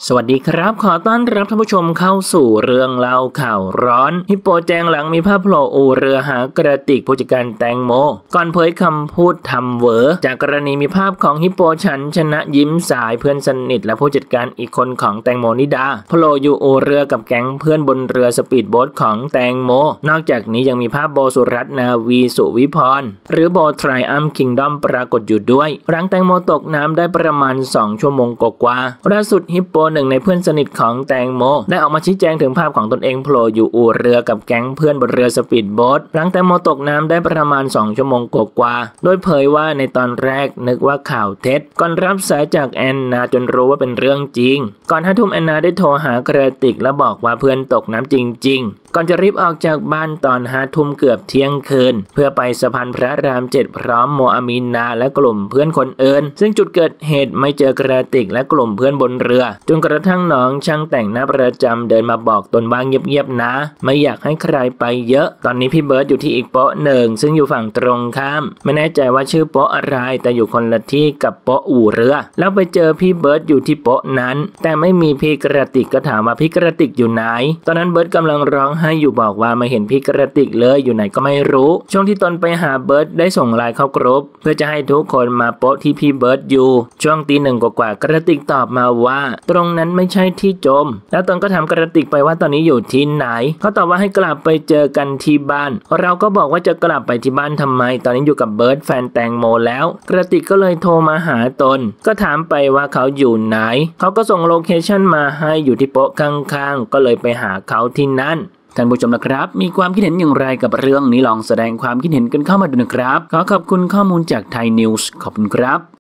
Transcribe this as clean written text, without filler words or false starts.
สวัสดีครับขอต้อนรับท่านผู้ชมเข้าสู่เรื่องเล่าข่าวร้อนฮิปโปแจงหลังมีภาพโผล่อู่เรือหากระติกผู้จัดการแตงโมก่อนเผยคำพูดทำเวอจากกรณีมีภาพของฮิปโปฉันชนะยิ้มสายเพื่อนสนิทและผู้จัดการอีกคนของแตงโมนิดาโผล่อยู่อู่เรือกับแก๊งเพื่อนบนเรือสปีดโบ๊ทของแตงโมนอกจากนี้ยังมีภาพโบสุรัตน์นาวีสุวิพรหรือโบไทรอัมคิงดอมปรากฏอยู่ด้วยหลังแตงโมตกน้ำได้ประมาณ2 ชั่วโมงกว่าล่าสุดฮิปโปหนึ่งในเพื่อนสนิทของแตงโมได้ออกมาชี้แจงถึงภาพของตนเองโผล่อยู่อู่เรือกับแก๊งเพื่อนบนเรือสปีดโบ๊ทหลังแตงโมตกน้ำได้ประมาณ2 ชั่วโมงกว่าโดยเผยว่าในตอนแรกนึกว่าข่าวเท็จก่อนรับสายจากแอนนาจนรู้ว่าเป็นเรื่องจริงก่อน5 ทุ่มแอนนาได้โทรหากระติกและบอกว่าเพื่อนตกน้ำจริงๆก่อนจะรีบออกจากบ้านตอน5 ทุ่มเกือบเที่ยงคืนเพื่อไปสะพานพระราม7พร้อมโมอามีนาและกลุ่มเพื่อนคนอื่นซึ่งจุดเกิดเหตุไม่เจอกระติกและกลุ่มเพื่อนบนเรือจนกระทั่งน้องช่างแต่งหน้าประจำเดินมาบอกตนว่าเงียบๆนะไม่อยากให้ใครไปเยอะตอนนี้พี่เบิร์ดอยู่ที่อีกโป๊ะหนึ่งซึ่งอยู่ฝั่งตรงข้ามไม่แน่ใจว่าชื่อโป๊ะอะไรแต่อยู่คนละที่กับโป๊ะอู่เรือแล้วไปเจอพี่เบิร์ดอยู่ที่โป๊ะนั้นแต่ไม่มีพี่กระติกก็ถามว่าพี่กระติกอยู่ไหนตอนนั้นเบิร์ดกำลังร้องไห้อยู่บอกว่าไม่เห็นพี่กระติกเลยอยู่ไหนก็ไม่รู้ช่วงที่ตนไปหาเบิร์ดได้ส่งไลน์เข้ากรุ๊ปเพื่อจะให้ทุกคนมาโป๊ะที่พี่เบิร์ดอยู่ช่วงตี 1กว่ากระติกตอบมาว่าตรงนั้นไม่ใช่ที่จมแล้วตนก็ถามกระติกไปว่าตอนนี้อยู่ที่ไหนเขาตอบว่าให้กลับไปเจอกันที่บ้านเราก็บอกว่าจะกลับไปที่บ้านทำไมตอนนี้อยู่กับเบิร์ดแฟนแตงโมแล้วกระติกก็เลยโทรมาหาตนก็ถามไปว่าเขาอยู่ไหนเขาก็ส่งโลเคชั่นมาให้อยู่ที่โป๊ะข้างๆก็เลยไปหาเขาที่นั่นท่านผู้ชมนะครับมีความคิดเห็นอย่างไรกับเรื่องนี้ลองแสดงความคิดเห็นกันเข้ามาดูนะครับขอขอบคุณข้อมูลจากไทยนิวส์ขอบคุณครับ